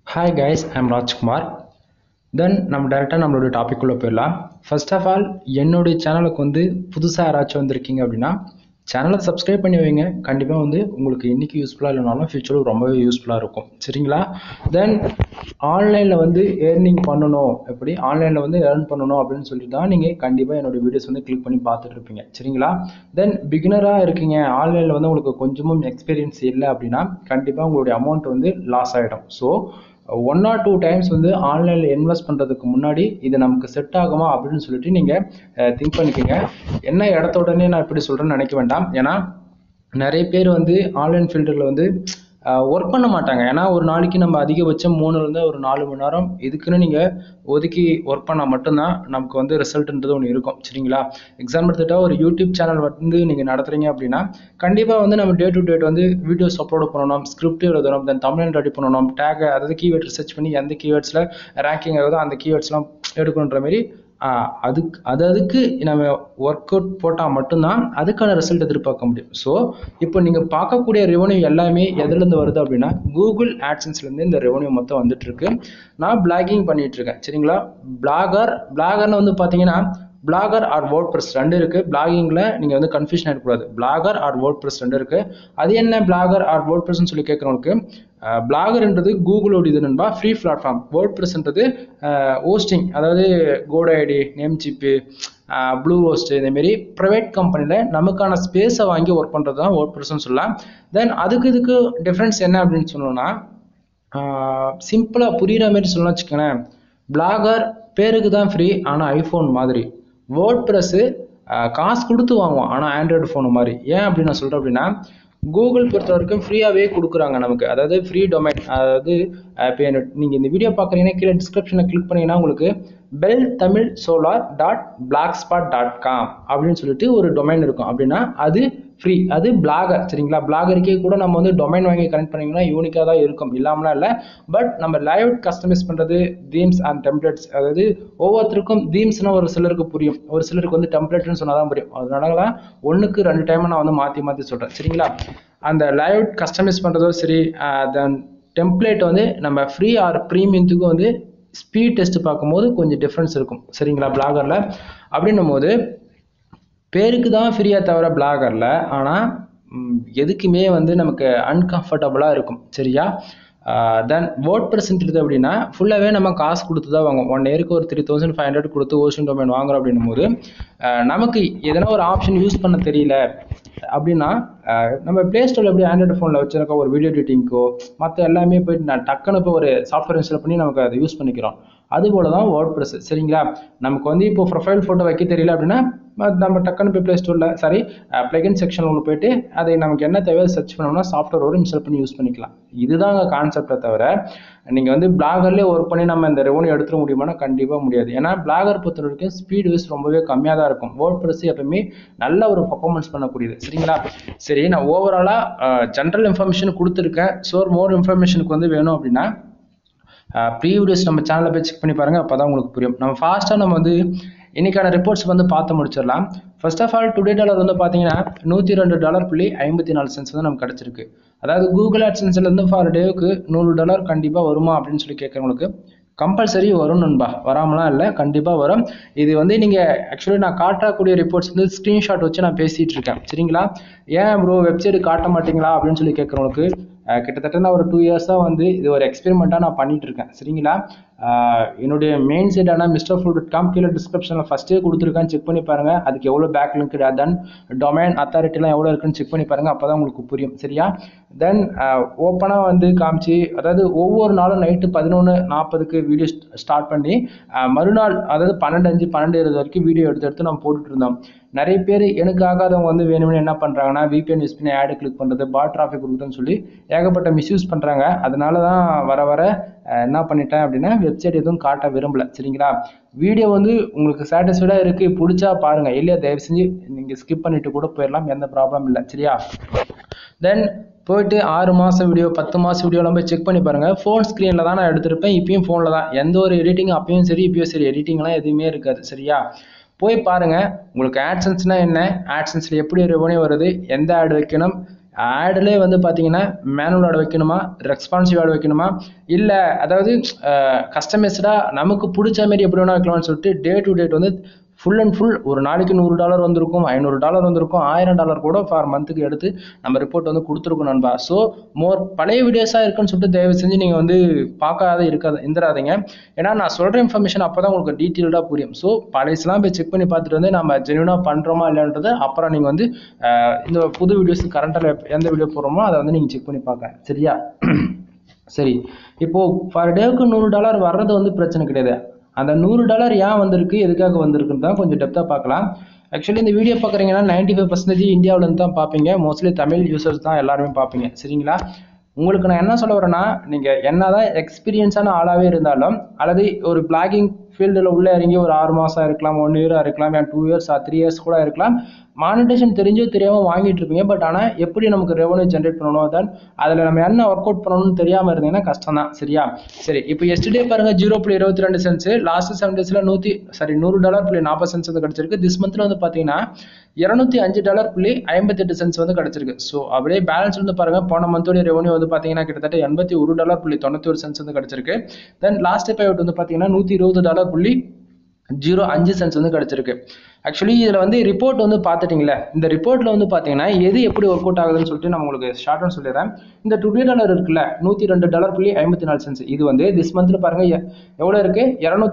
Hi guys, I'm Rajkumar. Then நம்ம டைரக்டா நம்மளோட டாபிக் உள்ள போயிடலாம். ஃபர்ஸ்ட் ஆஃப் ஆல் என்னோட சேனலுக்கு வந்து புதுசா யாராச்சும் வந்திருக்கீங்க அப்படின்னா சேனலை சப்ஸ்கிரைப் பண்ணி வைங்க. கண்டிப்பாக வந்து உங்களுக்கு இன்னைக்கு யூஸ்ஃபுல்லாக இல்லைனாலும் ஃபியூச்சரில் ரொம்பவே யூஸ்ஃபுல்லாக இருக்கும். சரிங்களா? தென் ஆன்லைனில் வந்து ஏர்னிங் பண்ணணும், எப்படி ஆன்லைனில் வந்து ஏர்ன் பண்ணணும் அப்படின்னு சொல்லிட்டு தான் நீங்கள் கண்டிப்பாக என்னோட வீடியோஸ் வந்து கிளிக் பண்ணி பார்த்துட்டு இருப்பீங்க. சரிங்களா? தென் பிகினராக இருக்கீங்க, ஆன்லைனில் வந்து உங்களுக்கு கொஞ்சமும் எக்ஸ்பீரியன்ஸ் இல்லை அப்படின்னா கண்டிப்பாக உங்களுடைய அமௌண்ட் வந்து லாஸ் ஆகிடும். ஸோ 1 or 2 டைம்ஸ் வந்து ஆன்லைனில் இன்வெஸ்ட் பண்ணுறதுக்கு முன்னாடி இது நமக்கு செட் ஆகுமா அப்படின்னு சொல்லிட்டு நீங்கள் திங்க் பண்ணிக்கோங்க. என்ன இடத்த உடனே நான் இப்படி சொல்கிறேன்னு நினைக்க வேண்டாம். ஏன்னா நிறைய பேர் வந்து ஆன்லைன் ஃபீல்டில் வந்து ஒர்க் பண்ண மாட்டாங்க. ஏன்னா ஒரு நாளைக்கு நம்ம அதிகபட்சம் 3லேருந்து ஒரு 4 மணி நேரம் இதுக்குன்னு நீங்கள் ஒதுக்கி ஒர்க் பண்ணால் மட்டும்தான் நமக்கு வந்து ரிசல்ட்ன்றது ஒன்று இருக்கும். சரிங்களா? எக்ஸாம்பிள் எடுத்துகிட்டா ஒரு யூடியூப் சேனல் வந்து நீங்கள் நடத்துகிறீங்க அப்படின்னா கண்டிப்பாக வந்து நம்ம டே டு டேட் வந்து வீடியோஸ் அப்லோட் பண்ணணும், ஸ்கிரிப்ட் எழுதணும், தென் தமிழ் ரெடி பண்ணணும், டேக் அதாவது கீவேர்ட் ரிசர்ச் பண்ணி எந்த கீவேர்ட்ஸில் ரேங்கிங் ஆகுதோ அந்த கீவேர்ட்ஸ்லாம் எடுக்கணுன்ற மாதிரி அதுக்கு நம்ம ஒர்க் அவுட் போட்டால் மட்டும்தான் அதுக்கான ரிசல்ட் எதிர்பார்க்க முடியும். ஸோ இப்போ நீங்கள் பார்க்கக்கூடிய ரெவன்யூ எல்லாமே எதுலேருந்து வருது அப்படின்னா கூகுள் ஆட்சன்ஸ்லேருந்து இந்த ரெவன்யூ மொத்தம் வந்துட்டு இருக்கு. நான் பிளாகிங் பண்ணிட்டு இருக்கேன். சரிங்களா? பிளாகர்னு வந்து பார்த்தீங்கன்னா பிளாகர் ஆர் வேர்ட்பிரஸ் ரெண்டு இருக்கு. பிளாகிங்ல நீங்க வந்து கன்ஃபியூஷன் ஆகிடக்கூடாது. பிளாகர் ஆர் வேர்ட்பிரஸ் ரெண்டு இருக்கு. அது என்ன பிளாகர் ஆர் வேர்ட்பிரஸ்ன்னு சொல்லி கேட்கறவங்களுக்கு, பிளாகர்ன்றது கூகுளோட இது நண்பா, ஃப்ரீ பிளாட்ஃபார்ம். வேர்ட்பிரஸ்ன்றது ஹோஸ்டிங், அதாவது கோடைடி, நேம்சிப்பு, ப்ளூ ஹோஸ்ட், இதேமாரி ப்ரைவேட் கம்பெனியில் நமக்கான ஸ்பேஸை வாங்கி ஒர்க் பண்ணுறது தான் வேர்ட்பிரஸ்ன்னு சொல்லலாம். தென் இதுக்கு டிஃப்ரென்ஸ் என்ன அப்படின்னு சொன்னோம்னா, சிம்பிளாக புரிகிற மாதிரி சொல்லலாம் வச்சுக்கோங்களேன். பிளாகர் பேருக்கு தான் ஃப்ரீ, ஆனால் ஐஃபோன் மாதிரி. வேர்ட்பிரஸ் காசு கொடுத்து வாங்குவோம், ஆனால் ஆண்ட்ராய்டு ஃபோனு மாதிரி. ஏன் அப்படின்னு நான் சொல்கிறேன் அப்படின்னா, கூகுள் பொறுத்த வரைக்கும் ஃப்ரீயாகவே கொடுக்குறாங்க நமக்கு, அதாவது ஃப்ரீ டொமைன். அதாவது இப்போ நீங்கள் இந்த வீடியோ பார்க்குறீங்கன்னா கீழே டிஸ்கிரிப்ஷனில் கிளிக் பண்ணிங்கன்னா உங்களுக்கு beltamilsolar.blogspot.com அப்படின்னு சொல்லிட்டு ஒரு டொமைன் இருக்கும். அப்படின்னா அது ஃப்ரீ, அது பிளாகர். சரிங்களா? பிளாகருக்கே கூட நம்ம வந்து டொமைன் வாங்கி கனெக்ட் பண்ணிங்கன்னா யூனிக்காக தான் இருக்கும், இல்லாமலாம் இல்லை. பட் நம்ம லைவ் கஸ்டமைஸ் பண்ணுறது தீம்ஸ் அண்ட் டெம்ப்ளேட்ஸ், அதாவது ஒவ்வொருத்தருக்கும் தீம்ஸ்னா ஒரு சிலருக்கு புரியும், ஒரு சிலருக்கு வந்து டெம்ப்ளேட்னு சொன்னால் தான் புரியும். அதனால தான் 1க்கு 2 டைம் நான் வந்து மாற்றி சொல்கிறேன். சரிங்களா? அந்த லைவ் கஸ்டமைஸ் பண்ணுறதோ சரி, தென் டெம்ப்ளேட் வந்து நம்ம ஃப்ரீ ஆர் ப்ரீமியத்துக்கும் வந்து ஸ்பீட் டெஸ்ட் பார்க்கும்போது கொஞ்சம் டிஃப்ரென்ஸ் இருக்கும். சரிங்களா? பிளாகரில் அப்படின்னும் போது பேருக்கு தான் ஃப்ரீயாக தவிர பிளாகரில், ஆனால் எதுக்குமே வந்து நமக்கு அன்கம்ஃபர்டபுளாக இருக்கும். சரியா? தென் வேர்ட்பிரஸ்ன்றது அப்படின்னா ஃபுல்லாகவே நம்ம காசு கொடுத்து தான் வாங்குவோம். 1 இயருக்கு ஒரு 3500 கொடுத்து ஹோஸ்டிங் டொமைன் வாங்குறோம். அப்படின்னும் போது நமக்கு எதனா ஒரு ஆப்ஷன் யூஸ் பண்ண தெரியல அப்படின்னா நம்ம பிளே ஸ்டோரில் எப்படி ஆண்ட்ராய்டு ஃபோனில் வச்சுருக்க ஒரு வீடியோ எடிட்டிங்க்கோ மற்ற எல்லாமே போயிட்டு நான் டக்குன்னு இப்போ ஒரு சாஃப்ட்வேர் இன்ஸ்டால் பண்ணி நமக்கு அதை யூஸ் பண்ணிக்கிறோம். அதுபோல தான் வேர்ட்பிரஸ். சரிங்களா? நமக்கு வந்து இப்போ ப்ரொஃபைல் ஃபோட்டோ வைக்க தெரியல அப்படின்னா நம்ம டக்குன்னு போய் ப்ளே ஸ்டோரில் பிளகின் செக்ஷன் ஒன்று போயிட்டு அதை நமக்கு என்ன தேவையோ சர்ச் பண்ணோம்னா சாஃப்ட்வேரோடு இன்ஸ்டால் பண்ணி யூஸ் பண்ணிக்கலாம். இதுதாங்க கான்செப்டை தவிர நீங்கள் வந்து பிளாகர்லேயே ஒர்க் பண்ணி நம்ம இந்த ரெவன்யூ எடுத்துட முடியுமானா கண்டிப்பாக முடியாது. ஏன்னா பிளாகர் பொறுத்த வரைக்கும் ஸ்பீட் வைஸ் ரொம்பவே கம்மியாக தான் இருக்கும். வேர்ட்பிரஸ் எப்பவுமே நல்ல ஒரு பர்ஃபார்மன்ஸ் பண்ணக்கூடியது. சரிங்களா? சரி, நான் ஓவராலாக ஜென்ரல் இன்ஃபர்மேஷன் கொடுத்துருக்கேன். ஸோ மோர் இன்ஃபர்மேஷனுக்கு வந்து வேணும் அப்படின்னா ப்ரீவியஸ் நம்ம சேனலை போய் செக் பண்ணி பாருங்கள், அப்போ தான் உங்களுக்கு புரியும். நம்ம ஃபாஸ்ட்டாக நம்ம வந்து இன்னைக்கான ரிப்போர்ட்ஸ் வந்து பார்த்து முடிச்சிடலாம். First of all today dollar வந்து பார்த்தீங்கன்னா $102.54 வந்து நமக்கு கிடச்சிருக்கு. அதாவது கூகுள் ஆட்சன்ஸ்லேருந்து ஃபார் டேவுக்கு $100 கண்டிப்பாக வருமா அப்படின்னு சொல்லி கேட்குறவங்களுக்கு கம்பல்சரி வரும் நண்பா, வராமலாம் இல்லை, கண்டிப்பாக வரும். இது வந்து நீங்கள் ஆக்சுவலி நான் காட்டக்கூடிய ரிப்போர்ட்ஸ் வந்து ஸ்க்ரீன்ஷாட் வச்சு நான் பேசிகிட்டு இருக்கேன். சரிங்களா? ஏன் ப்ரோ வெப்சைட் காட்ட மாட்டீங்களா அப்படின்னு சொல்லி கேட்குறவங்களுக்கு கிட்டத்தட்ட நான் ஒரு 2 இயர்ஸாக வந்து இது ஒரு எக்ஸ்பெரிமெண்ட்டாக நான் பண்ணிட்டு இருக்கேன். சரிங்களா? என்னுடைய மெயின் சைட்டான mrfood.com கீழே டிஸ்கிரிப்ஷனில் ஃபஸ்ட்டே கொடுத்துருக்கேன், செக் பண்ணி பாருங்கள். அதுக்கு எவ்வளோ பேக்லிங்க், தென் டொமைன் அத்தாரிட்டிலாம் எவ்வளோ இருக்குன்னு செக் பண்ணி பாருங்கள், அப்போ தான் உங்களுக்கு புரியும். சரியா? தென் ஓப்பனாக வந்து காமிச்சு, அதாவது ஒவ்வொரு நாளும் நைட்டு 11:40க்கு வீடியோ ஸ்டார்ட் பண்ணி மறுநாள் அதாவது 12:05 12:20 வரைக்கும் வீடியோ எடுத்து நம்ம போட்டுட்டு இருந்தோம். நிறைய பேர் எனக்கு ஆகாதவங்க வந்து வேணும்னு என்ன பண்ணுறாங்கன்னா VPN யூஸ் பண்ணி ஆடு கிளிக் பண்ணுறது, பாட் டிராஃபிக் கொடுக்குதுன்னு சொல்லி ஏகப்பட்ட மிஸ்யூஸ் பண்ணுறாங்க. அதனால தான் வர என்ன பண்ணிட்டேன் அப்படின்னா வெப்சைட் எதுவும் காட்ட விரும்பல. சரிங்களா? வீடியோ வந்து உங்களுக்கு சாட்டிஸ்ஃபைடாக இருக்குது, பிடிச்சா பாருங்கள், இல்லையா தயவு செஞ்சு நீங்கள் ஸ்கிப் பண்ணிட்டு கூட போயிடலாம், எந்த ப்ராப்ளம் இல்லை. சரியா? தென் போயிட்டு 6 மாதம் வீடியோ 10 மாதம் வீடியோலாம் போய் செக் பண்ணி பாருங்கள். ஃபோன் ஸ்க்ரீனில் தான் நான் எடுத்திருப்பேன், இப்பயும் ஃபோனில் தான். எந்த ஒரு எடிட்டிங் அப்பயும் சரி இப்பயும் சரி எடிட்டிங்லாம் எதுவுமே இருக்காது. சரியா? போய் பாருங்கள். உங்களுக்கு ஆட்சன்ஸ்னால் என்ன, ஆட்சன்ஸில் எப்படி ரெவன்யூ வருது, எந்த ஆட் வைக்கணும், ஆட்லேயே வந்து பார்த்தீங்கன்னா மேனுவல் ஆட் வைக்கணுமா, ரெஸ்பான்சிவ் ஆட் வைக்கணுமா, இல்லை அதாவது கஸ்டமைஸ்டாக நமக்கு பிடிச்ச மாதிரி எப்படி வேணா வைக்கலாம்னு சொல்லிட்டு டே டு டேட் வந்து ஃபுல் அண்ட் ஃபுல் ஒரு நாளைக்கு $100 வந்திருக்கும், $500 வந்திருக்கும், $1000 கூட ஃபார் மந்த்துக்கு எடுத்து நம்ம ரிப்போர்ட் வந்து கொடுத்துருக்கோம் நண்பா. ஸோ பழைய வீடியோஸாக இருக்குன்னு சொல்லிட்டு தயவு செஞ்சு நீங்கள் வந்து பார்க்காத இருந்துடாதீங்க. ஏன்னா நான் சொல்கிற இன்ஃபர்மேஷன் அப்போ தான் உங்களுக்கு டீட்டெயில்டாக புரியும். ஸோ பழையசெல்லாம் போய் செக் பண்ணி பார்த்துட்டு வந்து நம்ம ஜென்யூனாக பண்ணுறோமா இல்லைன்றது அப்புறம் நீங்கள் வந்து இந்த புது வீடியோஸ் கரண்ட்டில் எந்த வீடியோ போடுறோமோ அதை வந்து நீங்கள் செக் பண்ணி பார்க்க. சரியா? சரி, இப்போது பர் டேவுக்கு $100 வர்றது வந்து பிரச்சனை கிடையாது. அந்த $100 ஏன் வந்திருக்கு, எதுக்காக வந்திருக்குன்னு தான் கொஞ்சம் டெப்த்தாக பார்க்கலாம். ஆக்சுவலி இந்த வீடியோ பார்க்குறீங்கன்னா 95% இந்தியாவிலேருந்து தான் பார்ப்பீங்க. மோஸ்ட்லி தமிழ் யூசர்ஸ் தான் எல்லாருமே பார்ப்பீங்க. சரிங்களா? உங்களுக்கு நான் என்ன சொல்ல வரேன்னா, நீங்கள் என்னதான் எக்ஸ்பீரியன்ஸான ஆளாகவே இருந்தாலும் அல்லது ஒரு பிளாகிங் ஃபீல்டில் உள்ளே இறங்கி ஒரு 6 மாதம் இருக்கலாம், 1 இயராக இருக்கலாம், 2 இயர்ஸ் 3 இயர்ஸ் கூட இருக்கலாம், மானிட்டேஷன் தெரிஞ்சோ தெரியாமல் வாங்கிட்டு இருப்பீங்க. பட் ஆனால் எப்படி நமக்கு ரெவன்யூ ஜென்ரேட் பண்ணணும், தென் அதில் நம்ம என்ன ஒர்க் அவுட் பண்ணணும்னு தெரியாமல் இருந்தீங்கன்னா கஷ்டம் தான். சரியா? சரி, இப்போ எஸ்டே பாருங்க 0.22 சென்ட்ஸ், லாஸ்ட் 7 டேஸில் $100.40 வந்து கிடச்சிருக்கு. திஸ் மந்த்தில் வந்து பார்த்தீங்கன்னா $205.58 வந்து கிடச்சிருக்கு. ஸோ அப்படியே பேலன்ஸ் வந்து பாருங்க, போன மந்தோடைய ரெவன்யூ வந்து பார்த்தீங்கன்னா கிட்டத்தட்ட $81.91 வந்து கிடச்சிருக்கு. தென் லாஸ்ட் பே அவுட் வந்து பார்த்தீங்கன்னா $120.05 வந்து கிடச்சிருக்கு. ஆக்சுவலி இதில் வந்து ரிப்போர்ட் வந்து பார்த்துட்டிங்களே, இந்த ரிப்போர்ட்டில் வந்து பார்த்தீங்கன்னா எது எப்படி ஒர்க் அவுட் ஆகுதுன்னு சொல்லிட்டு நான் உங்களுக்கு ஷார்ட்டாக சொல்லிடுறேன். இந்த $2 இருக்குல்ல, $102.54, இது வந்து திஸ் மந்த்தில் பாருங்கள் எவ்வளோ இருக்குது,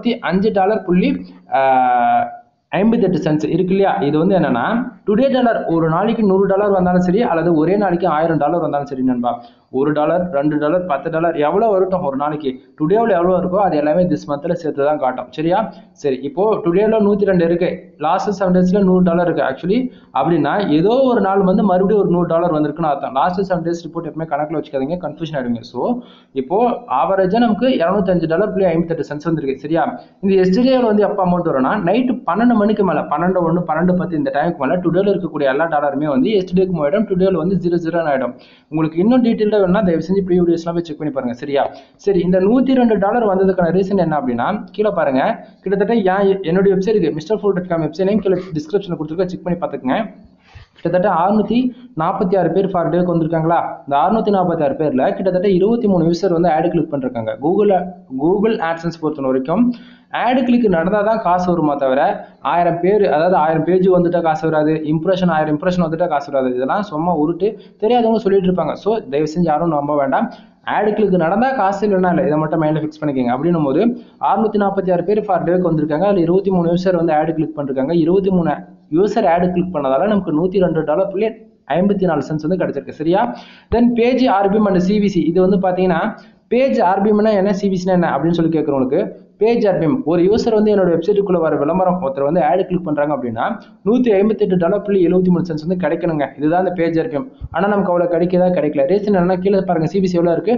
$205.58 இருக்கு இல்லையா? இது வந்து என்னன்னா டுடே டாலர், ஒரு நாளைக்கு $100 வந்தாலும் சரி அல்லது ஒரே நாளைக்கு $1000 வந்தாலும் சரி நண்பா, $1, $2, $10 எவ்வளோ வரட்டும் ஒரு நாளைக்கு, டுடேவில் எவ்வளோ இருக்கோ அது எல்லாமே திஸ் மந்த்தில் சேர்த்து தான் காட்டும். சரியா? சரி, இப்போ டுடேவில் 102 இருக்கு, லாஸ்ட் 7 டேஸில் $100 இருக்கு. ஆக்சுவலி அப்படின்னா ஏதோ ஒரு நாள் வந்து மறுபடியும் ஒரு $100 வந்திருக்குன்னு அர்த்தம். லாஸ்ட் 7 டேஸ் ரிப்போர்ட் எப்பவுமே கணக்கில் வச்சுக்காதீங்க, கன்ஃபியூஷன் ஆகிடுங்க. ஸோ இப்போ ஆவரேஜாக நமக்கு $205.58 வந்திருக்கு. சரியா? இந்த எஸ்டிடிஏவில் வந்து எப்போ அமௌண்ட் வரும்னா நைட்டு 12 மணிக்கு மேலே, 12:01 12:10 இந்த டைமுக்கு மேலே டுடேவில் இருக்கக்கூடிய எல்லா டாலருமே வந்து எஸ்டிடிஏக்கு ஆகிடும், டுடேவில் வந்து 00 ஆகிடும். உங்களுக்கு இன்னும் டீட்டெயில்டாக வேணும்னா தயவு செஞ்சு ப்ரீ வீடியோஸ்லாம் போய் செக் பண்ணி பாருங்க. சரியா? சரி, இந்த $102 வந்ததுக்கான ரீசன் என்ன அப்படின்னா, கீழே பாருங்க, கிட்டத்தட்ட என்னுடைய வெப்சைட் இருக்கு, MrFool.com வெப்சைட் நேம் கீழே டிஸ்கிரிப்ஷனில் கொடுத்துருக்க, செக் பண்ணி பார்த்துக்குங்க. கிட்டத்தட்ட 646 பேர் ஃபார் டேக்கு வந்திருக்காங்களா? இந்த 646 பேரில் கிட்டத்தட்ட 23 யூசர் வந்து ஆடு கிளிக் பண்ணிருக்காங்க. கூகுள் AdSense பொறுத்த வரைக்கும் ஆடு கிளிக் நடந்தால் தான் காசு வருமா தவிர 1000 பேர், அதாவது 1000 பேஜ் வந்துட்டா காசு வராது, 1000 இம்ப்ரெஷன் வந்துட்டா காசு வராது. இதெல்லாம் சும்மா உருட்டு தெரியாதவங்க சொல்லிட்டு இருப்பாங்க. ஸோ தயவு செஞ்சு யாரும் நம்ப வேண்டாம். ஆடு கிளிக் நடந்தால் காசு இல்லைன்னா இல்லை, இதை மட்டும் மைண்டில் ஃபிக்ஸ் பண்ணிக்கோங்க. அப்படின்னும் போது 646 பேர் ஃபார் டேக்கு வந்திருக்காங்க. அதில் 23 யூசர் வந்து ஆடு கிளிக் பண்ணிருக்காங்க. 23 யூசர் ஆடு கிளிக் பண்ணதால நமக்கு $102.54 வந்து கிடைச்சிருக்கு. சரியா? Then page RPM and CVC, இது வந்து பார்த்தீங்கன்னா பேஜ் ஆர்பிஎம்னா என்ன, சிவிசினா என்ன அப்படின்னு சொல்லி கேட்குறவங்களுக்கு, பேஜ் ஆர்பிஎம் ஒரு யூசர் வந்து என்னோட வெப்சைட்டுக்குள்ள வர விளம்பரம் ஒருத்தர் வந்து ஆடு கிளிக் பண்றாங்க அப்படின்னா $158.73 வந்து கிடைக்கணுங்க. இதுதான் அந்த பேஜ் ஆர்பிஎம். ஆனால் நமக்கு அவ்வளோ கிடைக்கல. ரீசன் என்னன்னா, கீழே பாருங்க சிவிசி எவ்வளோ இருக்கு,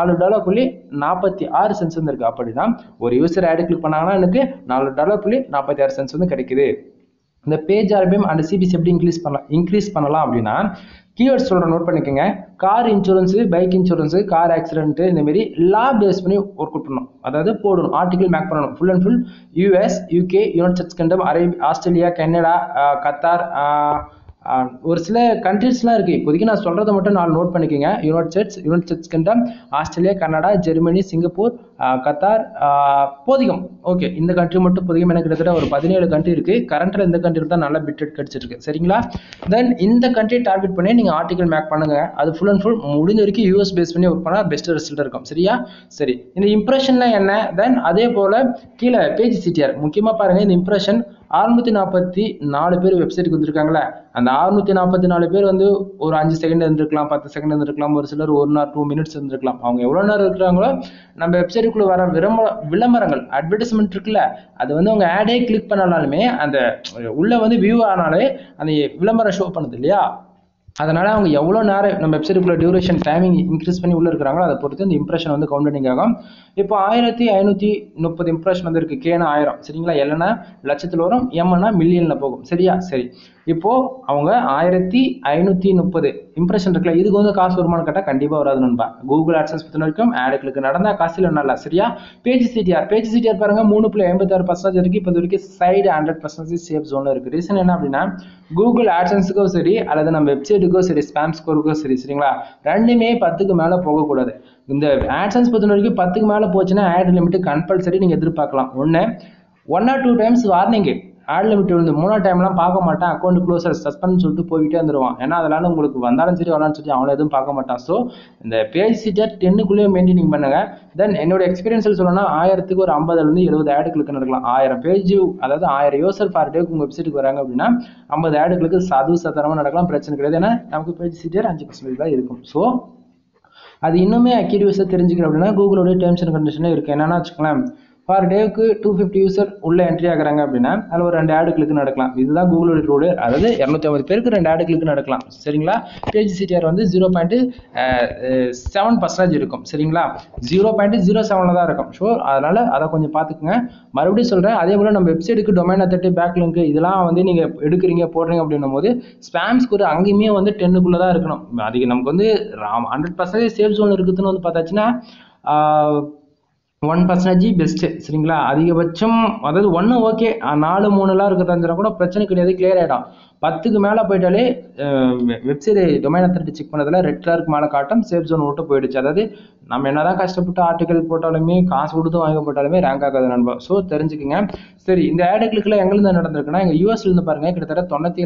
$4.46 வந்து இருக்கு. அப்படின்னா ஒரு யூசர் ஆடு கிளிக் பண்ணாங்கன்னா எனக்கு $4.46 வந்து கிடைக்குது. இந்த பேஜ் ஆர்பிஎம் அண்ட் சிபிசி எப்படி இன்க்ரீஸ் பண்ணலாம் அப்படின்னா, கீவேர்ட்ஸ் சொல்ற நோட் பண்ணிக்கோங்க. Car insurance, bike insurance, car accident, இந்த மாதிரி லா பேஸ் பண்ணி ஒர்க் அவுட் பண்ணணும், அதாவது போடணும், ஆர்டிகல் மேக் பண்ணணும். Full and full US, UK, United States Kingdom, Australia, Canada, Qatar, ஒரு சில கண்ட்ரீஸ்லாம் இருக்குது. இப்போதைக்கு நான் சொல்கிறத மட்டும் 4 நோட் பண்ணிக்கோங்க. United States Kingdom, Australia, Canada, Germany, Singapore, Qatar, போதிகம். ஓகே, இந்த கண்ட்ரி மட்டும் போதிகம். எனக்கு கிட்டத்தட்ட ஒரு 17 கண்ட்ரி இருக்குது. கரண்ட்டில் இந்த கண்ட்ரி தான் நல்லா பிட் கிடச்சிருக்கு. சரிங்களா? தென் இந்த கண்ட்ரி டார்கெட் பண்ணி நீங்கள் ஆர்டிகல் மேக் பண்ணுங்க. அது ஃபுல் அண்ட் ஃபுல் முடிஞ்ச வரைக்கும் US பேஸ் பண்ணி ஒர்க் பண்ணால் பெஸ்ட் ரிசல்ட் இருக்கும். சரியா? சரி, இந்த இம்ப்ரெஷன்லாம் என்ன, தென் அதே போல் கீழே பேஜ் CTR முக்கியமாக பாருங்கள். இந்த இம்ப்ரெஷன் 644 பேர் வெப்சைட்டுக்கு வந்திருக்காங்களே, அந்த 644 பேர் வந்து ஒரு 5 செகண்ட் இருந்திருக்கலாம், 10 செகண்ட் இருந்திருக்கலாம், ஒரு சிலர் 1 or 2 மினிட்ஸ் இருந்திருக்கலாம். அவங்க எவ்வளோ நேரம் இருக்கிறாங்களோ நம்ம வெப்சைட்டுக்குள்ள வர விளம்பரங்கள், அட்வர்டைஸ்மெண்ட் இருக்குல்ல, அது வந்து அவங்க ஆடே கிளிக் பண்ணாலுமே அந்த உள்ள வந்து வியூ ஆனாலே அந்த விளம்பரம் ஷோ பண்ணுது இல்லையா? அதனால அவங்க எவ்வளோ நேரம் நம்ம வெப்சைட்டுக்குள்ள டியூரேஷன் டைமிங் இன்க்ரீஸ் பண்ணி உள்ள இருக்கிறாங்களோ அதை பொறுத்து இந்த இம்ப்ரெஷன் வந்து கவுண்டிங் ஆகும். இப்போ 1530 இம்ப்ரெஷன் வந்து இருக்கு. கேனா 1000. சரிங்களா? எல்னா லட்சத்தில் வரும், எம்னா மில்லியன்ல போகும். சரியா? சரி, இப்போது அவங்க 1530 இம்ப்ரெஷன் இருக்குல்ல, இதுக்கு வந்து காசு வருமானம் கேட்டால் கண்டிப்பாக வராது நண்பா. கூகுள் AdSense பொறுத்த வரைக்கும் ஆடு கிளிக் நடந்தால் காசு இல்லை நல்லா சரியா. பேஜ் சிடிஆர் பாருங்க 3.56% இருக்குது. இப்போ வரைக்கும் சைடு 100% சேஃப் ஜோனில் இருக்குது. ரீசன் என்ன அப்படின்னா கூகுள் AdSenseக்கும் சரி அல்லது நம்ம வெப்சைட்டுக்கும் சரி ஸ்பாம் ஸ்கோருக்கும் சரி சரிங்களா, ரெண்டுமே 10க்கு மேலே போகக்கூடாது. இந்த AdSense பொறுத்த வரைக்கும் 10க்கு மேலே போச்சுன்னா ஆட் லிமிட் கம்பல்சரி நீங்கள் எதிர்பார்க்கலாம். 1 or 2 times warning ad limit வந்து 3 டைம்லாம் பார்க்க மாட்டான், அக்கௌண்ட் க்ளோசர் சஸ்பெண்ட் சொல்லிட்டு போயிட்டே வந்துடுவான். ஏன்னா அதனால உங்களுக்கு வந்தாலும் சரி வரலான்னு சொல்லி அவனை எதுவும் பார்க்க மாட்டான். ஸோ இந்த பேஜ் சிடிஆர் 10க்குள்ளேயே மெயின்டைனிங் பண்ணுங்க. தென் என்னோட எக்ஸ்பீரியன்ஸில் சொல்லணும்னா 1000க்கு ஒரு 50லேருந்து 70 ஆடு கிளிக் நடக்கலாம். 1000 பேஜ் அதாவது 1000 யூசர் ஃபார் டேக்கு உங்கள் வெப்சைட்டுக்கு வராங்க அப்படின்னா 50 ஆடு கிளிக்கு சதவீதமாக நடக்கலாம், பிரச்சனை கிடையாது. ஏன்னா நமக்கு பேஜ் சிடிஆர் 5% தான் இருக்கும். ஸோ அது இன்னுமே அக்யூரேஸாக தெரிஞ்சுக்கணும் அப்படின்னா கூகுளோட டேர்ம்ஸ் அண்ட் கண்டிஷனே இருக்குது. என்னென்னா வச்சுக்கலாம், ஃபார் டேவுக்கு 250 யூசர் உள்ள என்ட்ரி ஆகுறாங்க அப்படின்னா அதில் ஒரு 2 ஆடு கிளிக் நடக்கலாம். இதுதான் கூகுளோட ரூல். அதாவது 250 பேருக்கு 2 ஆடு கிளிக் நடக்கலாம் சரிங்களா. பேஜ் சிடிஆர் வந்து 0.7% இருக்கும் சரிங்களா, 0.07 தான் இருக்கும். ஸோ அதனால் அதை கொஞ்சம் பார்த்துக்குங்க. மறுபடியும் சொல்கிறேன், அதே போல் நம்ம வெப்சைட்டுக்கு டொமைன் அத்தாரிட்டி பேக்லிங்க் இதெல்லாம் வந்து நீங்கள் எடுக்கிறீங்க போடுறீங்க அப்படின்னும் போது ஸ்பாம் ஸ்கோர் அங்கேயுமே வந்து 10க்குள்ளே தான் இருக்கணும். அதுக்கு நமக்கு வந்து 100% சேஃப் ஜோன் இருக்குதுன்னு வந்து பார்த்தாச்சுன்னா 1% பெஸ்ட்டு சரிங்களா. அதிகபட்சம் அதாவது 1 ஓகே, 4 3லாம் இருக்கிறதா கூட பிரச்சனை கிடையாது, கிளியர் ஆகிடும். 10க்கு மேலே போயிட்டாலே வெப்சைட் டொமைன் அத்தாரிட்டி செக் பண்ணதில் ரெட் கலருக்கு மேலே காட்டும், சேஃப் ஜோன் விட்டு போயிடுச்சு. அதாவது நம்ம என்ன தான் கஷ்டப்பட்டு ஆர்டிக்கல் போட்டாலுமே காசு கொடுத்து வாங்க போட்டாலுமே ரேங்க் ஆகாது நண்பா. ஸோ தெரிஞ்சுக்கங்க. சரி, இந்த ஆடு கிளிக்கில் எங்கேருந்து நடந்திருக்குன்னா எங்கள் யூஎஸ்லேருந்து பாருங்கள் கிட்டத்தட்ட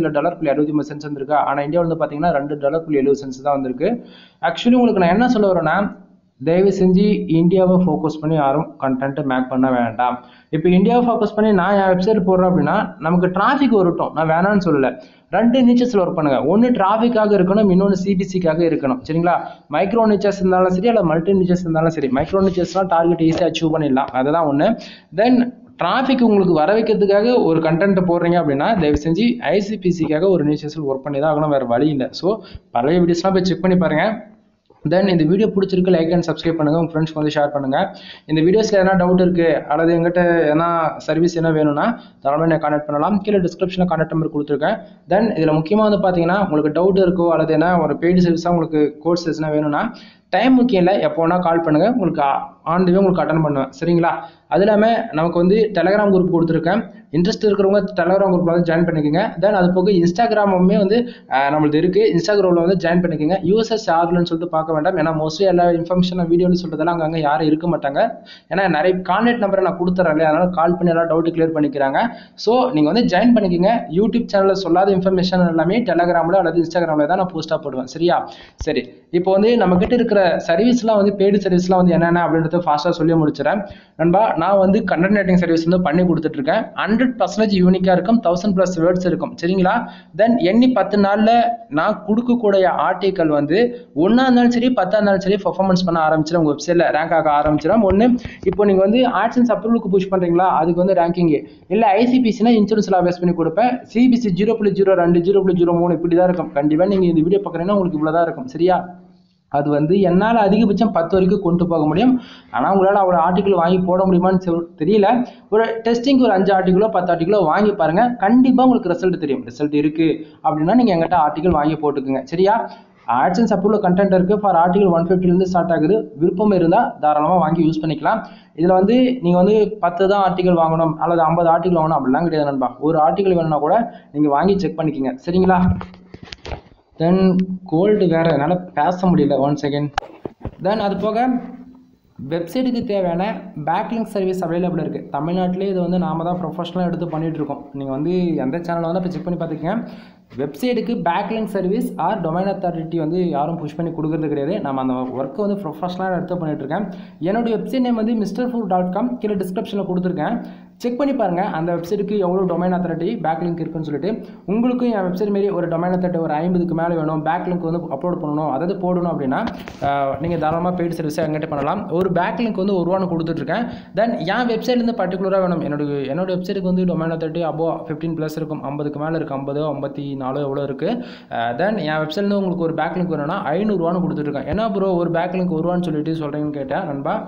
$97.63 வந்திருக்கு. ஆனால் இந்தியாவிலேருந்து பார்த்தீங்கன்னா $2.70 தான் வந்திருக்கு. ஆக்சுவலி உங்களுக்கு நான் என்ன சொல்ல வரேன்னா, தயவு செஞ்சு இந்தியாவை ஃபோக்கஸ் பண்ணி யாரும் கண்டென்ட்டை மேக் பண்ண வேண்டாம். இப்போ இந்தியாவை ஃபோக்கஸ் பண்ணி நான் என் வெப்சைட் போடுறேன் அப்படின்னா நமக்கு டிராஃபிக் வரட்டும், நான் வேணான்னு சொல்லலை. 2 நிச்சஸில் ஒர்க் பண்ணுங்கள். ஒன்று டிராஃபிக்காக இருக்கணும், இன்னொன்று சிபிசிக்காக இருக்கணும் சரிங்களா. மைக்ரோ நிச்சஸ் இருந்தாலும் சரி அல்ல மல்டி நிச்சஸ் இருந்தாலும் சரி, மைக்ரோ நிச்சஸ்லாம் டார்கெட் ஈஸியாக அச்சீவ் பண்ணிடலாம், அதுதான் ஒன்று. தென் டிராஃபிக் உங்களுக்கு வர வைக்கிறதுக்காக ஒரு கண்டென்ட் போடுறீங்க அப்படின்னா தயவு செஞ்சு ஐசிபிசிக்காக ஒரு நிச்சஸில் ஒர்க் பண்ணி தான் ஆகணும், வேறு வழி இல்லை. ஸோ பழைய வீடியோஸ்லாம் போய் செக் பண்ணி பாருங்கள். தென் இந்த வீடியோ பிடிச்சிருக்கு லைக் அண்ட் சப்ஸ்கிரைப் பண்ணுங்கள், உங்கள் ஃப்ரெண்ட்ஸ்க்கு வந்து ஷேர் பண்ணுங்கள். இந்த வீடியோஸில் எதனா டவுட் இருக்குது அல்லது எங்கிட்ட எதனா சர்வீஸ் என்ன வேணும்னா தாராளமாக என்ன கான்டாக்ட் பண்ணலாம். கீழே டிஸ்கிரிப்ஷனில் கான்டாக்ட் நம்பர் கொடுத்துருக்கேன். தென் இதில் முக்கியமாக வந்து பார்த்தீங்கன்னா உங்களுக்கு டவுட் இருக்கோ அல்லது என்ன ஒரு பெய்டு சர்வீஸாக உங்களுக்கு கோர்ஸ் எதுனா வேணும்னா டைம் முக்கியம் இல்லை, எப்போ வேணால் கால் பண்ணுங்கள், உங்களுக்கு ஆன் தி வே உங்களுக்கு அட்டன் பண்ணுவேன் சரிங்களா. அது இல்லாமல் நமக்கு வந்து டெலகிராம் குரூப் கொடுத்துருக்கேன். இன்ட்ரெஸ்ட் இருக்கிறவங்க டெலகிராம் குரூப்பில் வந்து ஜாயின் பண்ணிக்கோங்க. தென் அது போக இன்ஸ்டாகிராமுமே வந்து நம்மளுக்கு இருக்குது, இன்ஸ்டாகிராமில் வந்து ஜாயின் பண்ணிக்கோங்க. யூஎஸ்எஸ் ஆகலன்னு சொல்லிட்டு பார்க்க வேண்டாம். ஏன்னா மோஸ்ட்லி எல்லா இன்ஃபர்மேஷன் வீடியோன்னு சொல்கிறதெல்லாம் அங்கே யாரும் இருக்க மாட்டாங்க. ஏன்னா நிறைய கான்டாக்ட் நம்பரை நான் கொடுத்துறேன் இல்லையா, அதனால் கால் பண்ணி எல்லாம் டவுட்டு கிளியர் பண்ணிக்கிறாங்க. ஸோ நீங்கள் வந்து ஜாயின் பண்ணிக்கோங்க. யூடியூப் சேனலில் சொல்லாத இன்ஃபர்மேஷன் எல்லாமே டெலகிராமில் அல்லது இன்ஸ்டாகிராமில் தான் நான் போஸ்ட்டாக போடுவேன் சரியா. சரி, இப்போ வந்து நம்மக்கிட்ட இருக்கிற சர்வீஸ்லாம் வந்து பெய்டு சர்வீஸ்லாம் வந்து என்னென்ன அப்படின்றத ஃபாஸ்ட்டாக சொல்லி முடிச்சிடறேன் நண்பா. நான் வந்து கண்டென்ட் ரைட்டிங் சர்வீஸ் வந்து பண்ணி கொடுத்துட்ருக்கேன். 100% யூனிக்காக இருக்கும், 1000+ வேர்ட்ஸ் இருக்கும் சரிங்களா. தென் எண்ணி 10 நாளில் நான் கொடுக்கக்கூடிய ஆர்டிக்கல் வந்து 1ஆ இருந்தாலும் சரி 10ஆ இருந்தாலும் சரி பர்ஃபார்மன்ஸ் பண்ண ஆரம்பிச்சிடும், உங்கள் வெப்சைட்டில் ரேங்க் ஆக ஆரம்பிச்சிடும். ஒன்று இப்போ நீங்கள் வந்து AdSense அப்ரூவலுக்கு புஷ் பண்ணுறீங்களா, அதுக்கு வந்து ரேங்கிங்கு இல்லை. ஐசிபிசினா இன்சூரன்ஸில் பேஸ் பண்ணி கொடுப்பேன். சிபிசி 0.02 0.03 இப்படி தான் இருக்கும். கண்டிப்பாக நீங்கள் இந்த வீடியோ பார்க்குறீங்கன்னா உங்களுக்கு இவ்வளோ தான் இருக்கும் சரியா. அது வந்து என்னால் அதிகபட்சம் 10 வரைக்கும் கொண்டு போக முடியும். ஆனால் உங்களால் அவ்வளோ ஆர்டிக்கல் வாங்கி போட முடியுமான்னு தெரியல. ஒரு டெஸ்டிங்க்கு ஒரு 5 ஆர்டிக்கலோ 10 ஆர்டிக்கலோ வாங்கி பாருங்கள், கண்டிப்பாக உங்களுக்கு ரிசல்ட் தெரியும். ரிசல்ட் இருக்குது அப்படின்னா நீங்கள் எங்கிட்ட ஆர்டிக்கல் வாங்கி போட்டுக்குங்க சரியா. AdSense அப்ரூவல் கண்டென்ட் இருக்குது ஃபார் ஆர்டிகல் 150 ஸ்டார்ட் ஆகுது. விருப்பம் இருந்தால் தாராளமாக வாங்கி யூஸ் பண்ணிக்கலாம். இதில் வந்து நீங்கள் வந்து 10 தான் ஆர்டிகல் வாங்கணும் அல்லது 50 ஆர்டிகல் வாங்கணும் அப்படிலாம் கிடையாது நண்பா. ஒரு ஆர்டிகல் வேணும்னா கூட நீங்கள் வாங்கி செக் பண்ணிக்கோங்க சரிங்களா. தென் கோல்டு வேறு என்னால் பேச முடியல, 1 செகண்ட். தென் அது போக வெப்சைட்டுக்கு தேவையான பேக்லிங்க் சர்வீஸ் அவைலபிள் இருக்குது. தமிழ்நாட்டிலே இது வந்து நாம் தான் ப்ரொஃபஷனலாக எடுத்து பண்ணிகிட்ருக்கோம். நீங்கள் வந்து எந்த சேனலில் வந்து இப்போ செக் பண்ணி பார்த்துக்கங்க. வெப்சைட்டுக்கு backlink service or domain authority வந்து யாரும் புஷ் பண்ணி கொடுக்குறது கிடையாது. நம்ம அந்த ஒர்க்கை வந்து ப்ரொஃபஷனலாக எடுத்து பண்ணிகிட்ருக்கேன். என்னுடைய வெப்சைட் நேம் வந்து mrfood.com, கீழே டிஸ்கிரிப்ஷனில் கொடுத்துருக்கேன். செக் பண்ணி பாருங்கள் அந்த வெப்சைட்டுக்கு எவ்வளோ டொமைன் அத்தாரிட்டி பேக்லிங்க் இருக்குன்னு சொல்லிட்டு. உங்களுக்கும் என் வெப்சைட் மாரி ஒரு டொமைன் அத்தாரிட்டி ஒரு 50க்கு மேலே வேணும், பேக்லிங்க் வந்து அப்லோட் பண்ணணும் அதாவது போடணும் அப்படின்னா நீங்கள் தாராளமாக பெய்டு சர்வீஸாக எங்கிட்ட பண்ணலாம். ஒரு பேக்லிங்க் வந்து 1 ரூபான்னு கொடுத்துட்ருக்கேன். தென் என் வெப்சைட்லேருந்து பர்டிகுலராக வேணும், என்னோட வெப்சைட்டுக்கு வந்து டொமைன் அத்தாரிட்டி அபோவ் 15+ இருக்கும், 50க்கு மேலே இருக்குது, 50 54 எவ்வளோ இருக்குது. தென் என் வெப்சைட்லேருந்து உங்களுக்கு ஒரு பேக்லிங்க் வேணும்னா 500 ரூபான்னு கொடுத்துட்ருக்கேன். ஏன்னா ப்ரோ ஒரு பேக்லிங்க் 1 ரூபான்னு சொல்லிட்டு சொல்கிறீங்கன்னு கேட்டேன் நண்பா.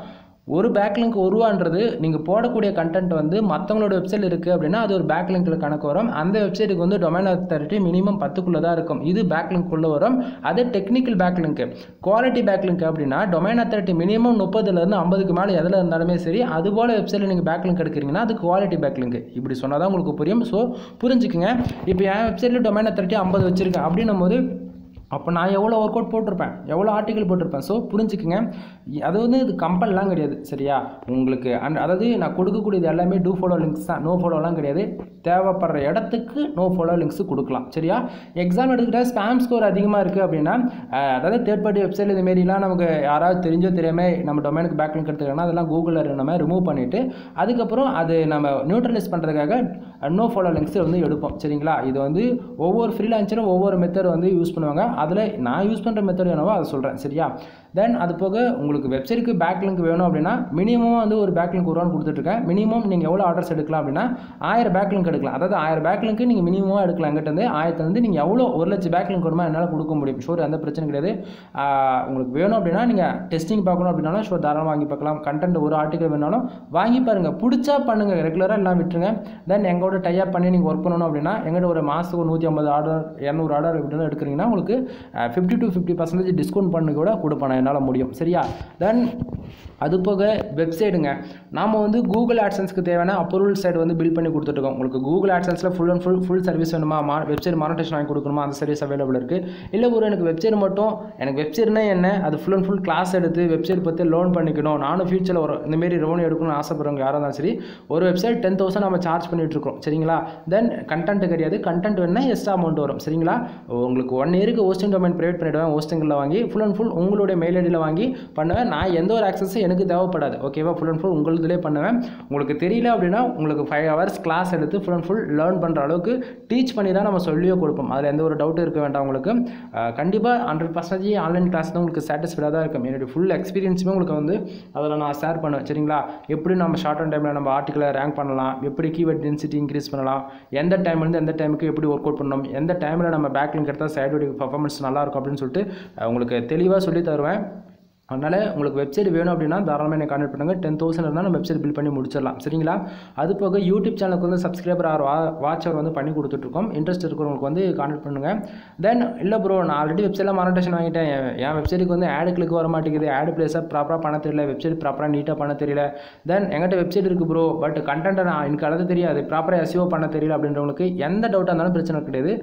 ஒரு பேக்லிங்க் ரூபான்றது நீங்கள் போடக்கூடிய கண்டென்ட் வந்து மற்றவங்களோட வெப்சைட் இருக்குது அப்படின்னா அது ஒரு பேக்லிங்கில் கணக்கு வரும். அந்த வெப்சைட்டுக்கு வந்து டொமைன் அத்தாரிட்டி மினிமம் 10க்குள்ளே தான் இருக்கும். இது பேக்லிங்க்குள்ளே வரும். அது டெக்னிக்கல் பேக்லிங்க். குவாலிட்டி பேக்லிங்க் அப்படின்னா டொமைன் அத்தாரிட்டி மினிமம் 30லேருந்து 50க்கு மேலே எதில் இருந்தாலுமே சரி, அதுபோல் வெப்சைட்டில் நீங்கள் பேக்லிங்க் எடுக்கிறீங்கன்னா அது குவாலிட்டி பேக்லிங்க். இப்படி சொன்னால் தான் உங்களுக்கு புரியும். ஸோ புரிஞ்சுக்குங்க. இப்போ என் வெப்சைட்டில் டொமைன் அத்தாரிட்டி 50 வச்சுருக்கேன் அப்படின்னும் போது அப்போ நான் எவ்வளோ ஒர்க் அவுட் போட்டிருப்பேன், எவ்வளோ ஆர்டிக்கல் போட்டிருப்பேன். ஸோ புரிஞ்சுக்குங்க. அது வந்து இது கம்பல்லாம் கிடையாது, சரியா? உங்களுக்கு அதாவது நான் கொடுக்கக்கூடியது எல்லாமே டூ ஃபாலோ லிங்க்ஸ் தான், நோ ஃபாலோலாம் கிடையாது. தேவைப்படுற இடத்துக்கு நோ ஃபாலோ லிங்க்ஸ் கொடுக்கலாம், சரியா? எக்ஸாம் எடுத்துக்கிட்டால் ஸ்பேம் ஸ்கோர் அதிகமாக இருக்குது அப்படின்னா, அதாவது தேர்ட் பார்ட்டி வெப்சைட் இதுமாரிலாம் நமக்கு யாராவது தெரிஞ்சோ தெரியாமல் நம்ம டொமைனுக்கு பேக்லிங்க் எடுத்துக்கிட்டோம்னா அதெல்லாம் கூகுளில் நம்ம ரிமூவ் பண்ணிவிட்டு அதுக்கப்புறம் அது நம்ம நியூட்ரலைஸ் பண்ணுறதுக்காக நோ ஃபாலோ லிங்க்ஸ் வந்து எடுப்போம், சரிங்களா? இது வந்து ஒவ்வொரு ஃப்ரீலான்சரும் ஒவ்வொரு மெத்தட் வந்து யூஸ் பண்ணுவாங்க. அதில் நான் யூஸ் பண்ணுற மெத்தட் என்னவோ அதை சொல்கிறேன், சரியா? தென் அது போக உங்களுக்கு வெப்சைட்டுக்கு பேக்லிங்க் வேணும் அப்படின்னா மினிமம் வந்து ஒரு பேக்லிங்க் ரூபான்னு கொடுத்துட்ருக்கேன். மினிமம் நீங்கள் எவ்வளோ ஆர்டர்ஸ் எடுக்கலாம் அப்படின்னா 1000 பேக்லிங்க் எடுக்கலாம். அதாவது 1000 பேக்லிங்க்கு நீங்கள் மினிமமாக எடுக்கலாம். எங்கிட்ட வந்து 1000 நீங்கள் எவ்வளோ 1,00,000 பேக்லிங்க் வருமா என்னால் கொடுக்க முடியும். ஷோர், அந்த பிரச்சனை கிடையாது. உங்களுக்கு வேணும் அப்படின்னா நீங்கள் டெஸ்டிங் பார்க்கணும் அப்படின்னாலும் ஷோர் தாராளமாக வாங்கி பார்க்கலாம். கண்டென்ட் ஒரு ஆர்டிக்கல் வேணாலும் வாங்கி பாருங்கள். பிடிச்சா பண்ணுங்கள், ரெகுலராக எல்லாம் விட்டுருங்க. தென் எங்களோட டைப் பண்ணி நீங்கள் ஒர்க் பண்ணணும் அப்படின்னா எங்கிட்ட ஒரு மாதத்துக்கு 150 ஆர்டர் 200 ஆர்டர் இப்படிலாம் எடுக்கிறீங்கன்னா உங்களுக்கு 50 to 50% டிஸ்கவுண்ட் பண்ணி கூட கொடுப்பேன் என்னால் முடியும், சரியா? தென் அது போக வெப்சைட்டுங்க, நாம் வந்து கூகுள் ஆட்சன்ஸ்க்கு தேவையான அப்ரூவல் சைட் வந்து பில்ட் பண்ணி கொடுத்துட்ருக்கோம். உங்களுக்கு கூகுள் ஆட்சன்ஸில் ஃபுல் சர்வீஸ் வேணுமா, வெப்சைட் மானிட்டேஷன் வாங்கி கொடுக்கணுமா, அந்த சர்வீஸ் அவைலபிள் இருக்குது. இல்லை எனக்கு வெப்சைட் மட்டும், எனக்கு வெப்சைட்னா என்ன, அது ஃபுல் கிளாஸ் எடுத்து வெப்சைட் பற்றி லோன் பண்ணிக்கணும், நானும் ஃபியூச்சரில் ஒரு இந்தமாரி ரெவன்யூ எடுக்கணும்னு ஆசைப்படுறவங்க யாராக இருந்தாலும் சரி, ஒரு வெப்சைட் 10,000 நம்ம சார்ஜ் பண்ணிகிட்ருக்கோம், சரிங்களா? தென் கண்டென்ட் கிடையாது, கண்டென்ட் வேணுன்னா எக்ஸ்ட்ரா அமௌண்ட் வரும், சரிங்களா? உங்களுக்கு 1 இயருக்கு ஹோஸ்டிங் டொமைன் ப்ரைவேட் பண்ணிவிடுவேன், ஹோஸ்டிங்கில் வாங்கி ஃபுல் உங்களுடைய மெயில் ஐடியில் வாங்கி பண்ணுவேன். நான் எந்த ஒரு ஆக்சஸும் எனக்கு தேவைப்படாது, ஓகேவா? ஃபுல் உங்களுதிலே பண்ணுவேன். உங்களுக்கு தெரியல அப்படின்னா உங்களுக்கு 5 hours கிளாஸ் எடுத்து ஃபுல் லேர்ன் பண்ணுற அளவுக்கு டீச் பண்ணி தான் நம்ம சொல்லியோ கொடுப்போம். அதில் எந்த ஒரு டவுட்டும் இருக்க வேண்டாம். உங்களுக்கு கண்டிப்பாக 100% ஆன்லைன் கிளாஸ் தான் உங்களுக்கு சாட்டிஸ்ஃபைடாக தான் இருக்கும். என்னுடைய ஃபுல் எக்ஸ்பீரியன்ஸுமே உங்களுக்கு வந்து அதில் நான் ஷேர் பண்ணுவேன், சரிங்களா? எப்படி நம்ம ஷார்ட் அண்ட் டைமில் நம்ம ஆர்டிக்கலை ரேங்க் பண்ணலாம், எப்படி கீவேர்ட் டென்சிட்டி இன்க்ரீஸ் பண்ணலாம், எந்த டைம்லேருந்து எந்த டைமுக்கு எப்படி ஒர்க் அவுட் பண்ணணும், எந்த டைமில் நம்ம பேக்லிங்க் எடுத்தால் சைடு பர்ஃபார்மன்ஸ் நல்லாயிருக்கும் அப்படின்னு சொல்லிட்டு உங்களுக்கு தெளிவாக சொல்லி தருவேன். அதனால் உங்களுக்கு வெப்சைட் வேணும் அப்படின்னா தாராளமாக என்னை கான்டெக்ட் பண்ணுங்கள். 10,000 இருந்தால் நம்ம வெப்சைட் பில்ட் பண்ணி முடிச்சிடலாம், சரிங்களா? அது போக யூடியூப் சேனலுக்கு வந்து சப்ஸ்கிரைபர் வாட்சர் வந்து பண்ணி கொடுத்துட்ருக்கோம். இன்ட்ரெஸ்ட் இருக்கிறவங்களுக்கு வந்து கான்டெக்ட் பண்ணுங்கள். தென் இல்லை ப்ரோ, நான் ஆல்ரெடி வெப்சைட்டில் மானிட்டேஷன் வாங்கிட்டேன், என் வெப்சைட்டுக்கு வந்து ஆடு கிளிக் வர மாட்டேங்குது, ஆடு பிளேஸாக ப்ராப்பராக பண்ண தெரியல, வெப்சைட் ப்ராப்பராக நீட்டாக பண்ண தெரியல, தென் எங்கிட்ட வெப்சைட் இருக்குது ப்ரோ, பட் கண்டென்ட்டை நான் எனக்கு அளவு தெரியாது, ப்ராப்பராக SEO பண்ண தெரியல அப்படின்றவங்களுக்கு எந்த டவுட்டாக இருந்தாலும் பிரச்சனை கிடையாது.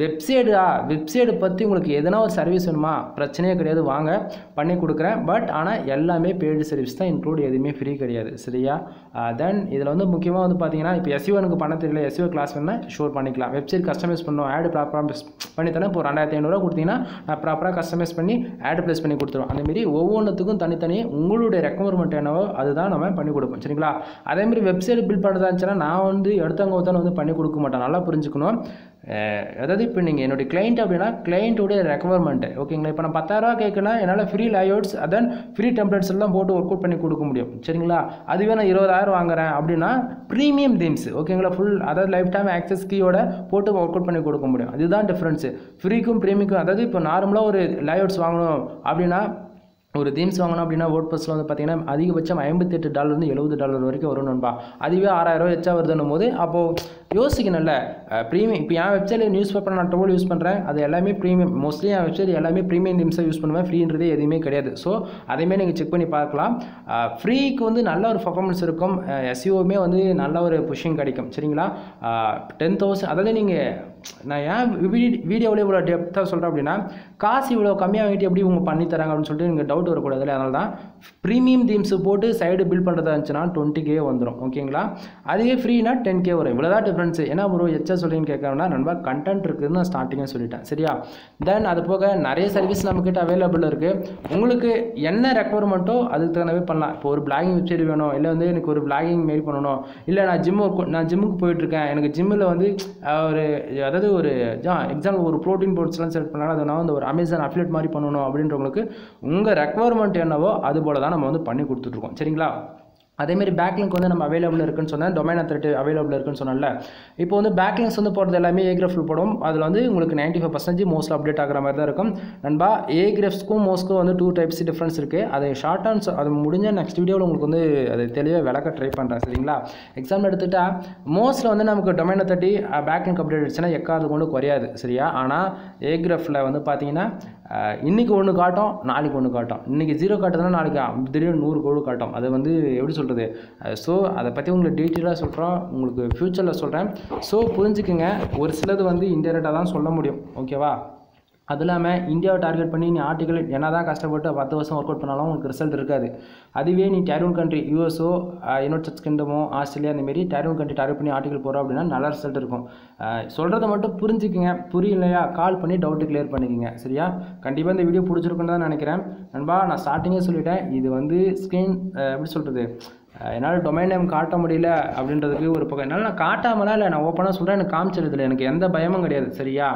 வெப்சைட் பற்றி உங்களுக்கு எதனா ஒரு சர்வீஸ் வேணுமா, பிரச்சனையே கிடையாது, வாங்க பண்ணி கொடுக்குறேன். பட் ஆனால் எல்லாமே பெய்டு சர்வீஸ் தான், இன்க்ளூட் எதுவுமே ஃப்ரீ கிடையாது, சரியா? தென் இதில் வந்து முக்கியமாக வந்து பார்த்தீங்கன்னா இப்போ SEO எனக்கு பண்ண தெரியல, SEO கிளாஸ் வேணால் ஷோர் பண்ணிக்கலாம். வெப்சைட் கஸ்டமைஸ் பண்ணணும், ஆடு ப்ராப்பராக பண்ணி தரேன். இப்போ 2500 கொடுத்தீங்கன்னா நான் ப்ராப்பராக கஸ்டமைஸ் பண்ணி ஆடு ப்ளேஸ் பண்ணி கொடுத்துருவோம். அந்தமாரி ஒவ்வொன்றுத்துக்கும் தனித்தனி உங்களுடைய ரெக்குவயர்மெண்ட் என்னவோ அதுதான் நம்ம பண்ணி கொடுப்போம், சரிங்களா? அதேமாதிரி வெப்சைட் பில்ட் பண்ணுறதா இருந்துச்சுன்னா நான் வந்து எடுத்தவங்க ஒருத்தனை வந்து பண்ணி கொடுக்க மாட்டேன், நல்லா புரிஞ்சுக்கணும். அதாவது இப்போ நீங்கள் என்னுடைய கிளைண்ட் அப்படின்னா கிளைண்ட்டுடைய ரெக்குவயர்மெண்ட்டு, ஓகேங்களா? இப்போ நான் 10,000 கேட்கணும், என்னால் free layouts then free templates எல்லாம் போட்டு ஒர்க் அவுட் பண்ணி கொடுக்க முடியும், சரிங்களா? அதுவே நான் 20,000 வாங்குறேன் அப்படின்னா ப்ரீமியம் தீம்ஸ், ஓகேங்களா? அதாவது லைஃப் டைம் ஆக்சஸ் கீயோட போட்டு ஒர்க் அவுட் பண்ணி கொடுக்க முடியும். அதுதான் டிஃப்ரென்ஸு ஃப்ரீக்கும் ப்ரீமியக்கும். அதாவது இப்போ நார்மலாக ஒரு லேஅவுட்ஸ் வாங்கணும் அப்படின்னா, ஒரு தீம்ஸ் வாங்கணும் அப்படின்னா WordPressல வந்து பார்த்தீங்கன்னா அதிகபட்சம் $58 $70 வரைக்கும் வரும் நண்பா. அதுவே 6,000 எச்சா வருதுன்னும் போது அப்போது யோசிக்கணும்ல. ப்ரீமியம் இப்போ என் வெப்சைட்டில் நியூஸ் பேப்பர் நான் 12 யூஸ் பண்ணுறேன், அது எல்லாமே ப்ரீமியம். மோஸ்ட்லி என் வெப்சைட் எல்லாமே ப்ரீமியம் தீம்ஸாக யூஸ் பண்ணுவேன், ஃப்ரீன்றதே எதுவுமே கிடையாது. ஸோ அதேமாதிரி நீங்கள் செக் பண்ணி பார்க்கலாம். ஃப்ரீக்கு வந்து நல்ல ஒரு பர்ஃபார்மன்ஸ் இருக்கும், SEOமே வந்து நல்ல ஒரு புஷிங் கிடைக்கும், சரிங்களா? 10,000 அதாவது நீங்கள் நான் ஏன் வீடியோவில் இவ்வளோ டெப்த்தாக சொல்கிறேன் அப்படின்னா, காசு இவ்வளோ கம்மியாக வாங்கிட்டு எப்படி இவங்க பண்ணித்தராங்க அப்படின்னு சொல்லிட்டு நீங்கள் டவுட் வரக்கூடாது. அதனால தான் ப்ரீமியம் தீம்ஸ் போட்டு சைடு பில்ட் பண்ணுறதா இருந்துச்சுன்னா 20K வந்துடும், ஓகேங்களா? அதுவே ஃப்ரீனா 10K வரும். இவ்வளோதான் டிஃப்ரென்ஸு. ஏன்னா ஒரு எச்சா சொல்லின்னு கேட்கறேன்னா நண்பா கண்டென்ட் இருக்குதுன்னு நான் ஸ்டார்டிங்காக சொல்லிட்டேன், சரியா? தென் அது போக நிறைய சர்வீஸ் நம்மக்கிட்ட அவைலபிள் இருக்குது. உங்களுக்கு என்ன ரெக்குவயர்மெண்ட்டோ அதுக்கு தகுந்தவே பண்ணலாம். இப்போ ஒரு பிளாகிங் வெப்சைட் வேணும், இல்லை வந்து எனக்கு ஒரு பிளாகிங் மாரி பண்ணணும், இல்லை நான் ஜிம்முக்கு போயிட்டுருக்கேன், எனக்கு ஜிம்மில் வந்து ஒரு அதாவது ஒரு எக்ஸாம்பிள் ஒரு ப்ரோட்டீன் பவுடர்ஸ்லாம் செலக்ட் பண்ணாலும் அதை நான் வந்து ஒரு அமேசான் அஃபிலியேட் மாதிரி பண்ணணும் அப்படின்றவங்களுக்கு உங்கள் ரெக்குவயர்மெண்ட் என்னவோ அது போல தான் நம்ம வந்து பண்ணி கொடுத்துட்ருக்கோம், சரிங்களா? அதேமாதிரி பேக்லிங்க் வந்து நம்ம அவைலபிள் இருக்குன்னு சொன்னேன், டொமைன் அத்தாரிட்டி அவைலபிள் இருக்குன்னு சொன்னல. இப்போ வந்து பேக்லிங்க்ஸ் வந்து போடுறது எல்லாமே ஏகிராஃபில் போடும். அதில் வந்து உங்களுக்கு 95% மோஸ்ட்லி அப்டேட் ஆகிற மாதிரி தான் இருக்கும் நண்பா. ஏகிராஃப்ஸ்க்கும் மோஸ்ட்க்கும் வந்து 2 டைப்ஸ் டிஃப்ரென்ஸ் இருக்குது. அது ஷார்ட் ஆன்ஸ் அது முடிஞ்ச நெக்ஸ்ட் வீடியோவில் உங்களுக்கு வந்து அது தெளிவாக விளக்க ட்ரை பண்ணுறேன், சரிங்களா. எக்ஸாம்பிள் எடுத்துக்கிட்டால் மோஸ்ட்டில் வந்து நமக்கு டொமைன் அத்தாரிட்டி பேக்லிங்க் அப்டேட் ஆகிடுச்சுன்னா எக்காவது கொண்டு குறையாது, சரியா. ஆனால் ஏகிராஃபில் வந்து பார்த்தீங்கன்னா இன்றைக்கி ஒன்று காட்டும், நாளைக்கு ஒன்று காட்டும். இன்றைக்கி 0 காட்டுதுன்னா நாளைக்கு திடீர்னு 100 கோடு காட்டும். அது வந்து எப்படி சொல்கிறது. ஸோ அதை பற்றி உங்களுக்கு டீட்டெயிலாக சொல்கிறோம், உங்களுக்கு ஃப்யூச்சரில் சொல்கிறேன். ஸோ புரிஞ்சுக்குங்க, ஒரு சிலது வந்து இன்டெரக்டாக தான் சொல்ல முடியும், ஓகேவா. அது இல்லாமல் இந்தியாவை டார்கெட் பண்ணி நீ ஆர்டிகல் என்ன தான் கஷ்டப்பட்டு 10 வருஷம் ஒர்க் அவுட் பண்ணாலும் உங்களுக்கு ரிசல்ட் இருக்காது. அதுவே நீ டேர் 1 கண்ட்ரி யூஎஸ்ஓ, யுனைடெட் கிங்டமோ, ஆஸ்திரேலியா அந்தமாரி டேர் 1 கண்ட்ரி டார்கெட் பண்ணி ஆர்டிகல் போகிறோம் அப்படின்னா நல்ல ரிசல்ட் இருக்கும். சொல்கிறத மட்டும் புரிஞ்சுக்குங்க, புரியலையா கால் பண்ணி டவுட்டு கிளியர் பண்ணிக்கோங்க, சரியா. கண்டிப்பாக இந்த வீடியோ பிடிச்சிருக்குன்னு தான் நினைக்கிறேன் நண்பா. நான் ஸ்டார்டிங்கே சொல்லிட்டேன், இது வந்து ஸ்க்ரீன் எப்படி சொல்கிறது, என்னால் டொமைன் நேம் காட்ட முடியல அப்படின்றதுக்கு ஒரு பக்கம். என்னால் நான் காட்டாமலாம் இல்லை, நான் ஓப்பனாக சொல்கிறேன், எனக்கு காமிச்சிருதில்லை, எனக்கு எந்த பயமும் கிடையாது, சரியா.